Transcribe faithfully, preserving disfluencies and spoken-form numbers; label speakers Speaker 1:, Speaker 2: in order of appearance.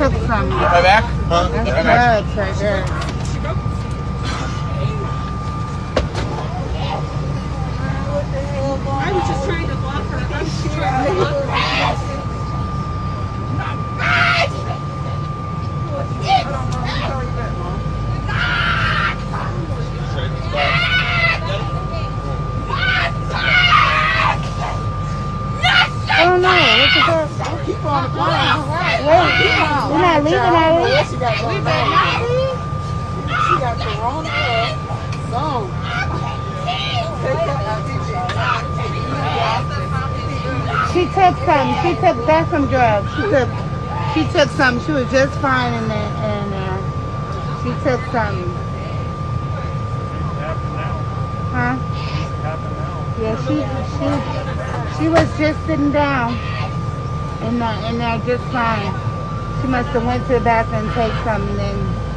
Speaker 1: took some.
Speaker 2: Right back? Huh?
Speaker 1: That's
Speaker 2: Right back.
Speaker 1: drugs right there.
Speaker 3: I was just trying to block her. I was just trying to block her.
Speaker 1: I don't know. What's the first?
Speaker 4: Keep on the ground.
Speaker 1: Wait, we're not leaving out of
Speaker 4: What she got going on? She got corona or something.
Speaker 1: She took some. She took that's some drugs. She took. She took some. She was just fine in there, and uh, she took some. Huh? Yeah, she she she was just sitting down, and uh, and uh, just fine. She must have went to the bathroom and take some, and then